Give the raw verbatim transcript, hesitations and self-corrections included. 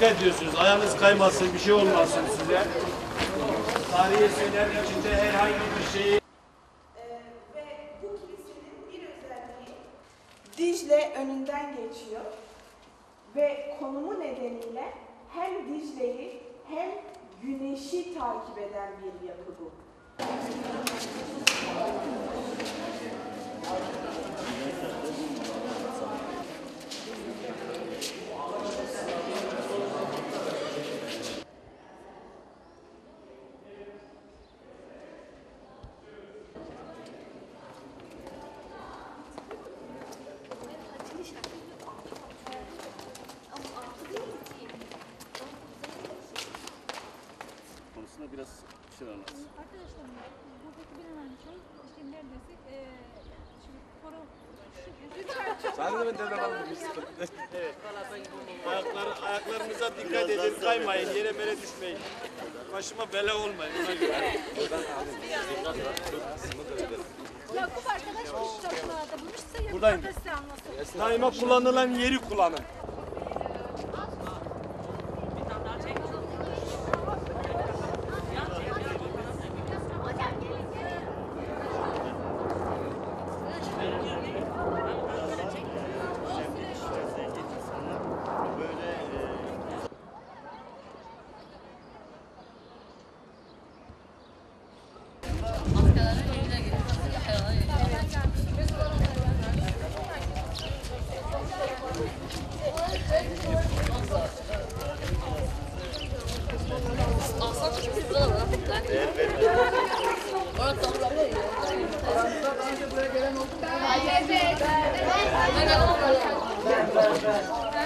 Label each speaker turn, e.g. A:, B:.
A: dikkat ediyorsunuz. Ayağınız kaymasın, bir şey olmasın size. Tarihi eserler içinde herhangi bir şeyi...
B: Ee, ve bu kilisenin bir özelliği Dicle önünden geçiyor. Ve konumu nedeniyle hem Dicle'yi hem güneşi takip eden bir yapı bu.
A: Konusunda biraz bir şey anlatsın.
C: Arkadaşlar, buradaki bir öğrenci işte neredeyse e, şimdi koro
A: Sadece ben devre aldım. Evet. Ayaklar, ayaklarınıza dikkat edin, kaymayın, yere mere düşmeyin. Başıma bela olmayın ona göre.
C: Yakup arkadaş bu çalışmalarda bulmuş, size Yakup
A: Buradayım.
C: arkadaş size anlatsın.
A: Daima kullanılan yeri kullanın.
C: Evet.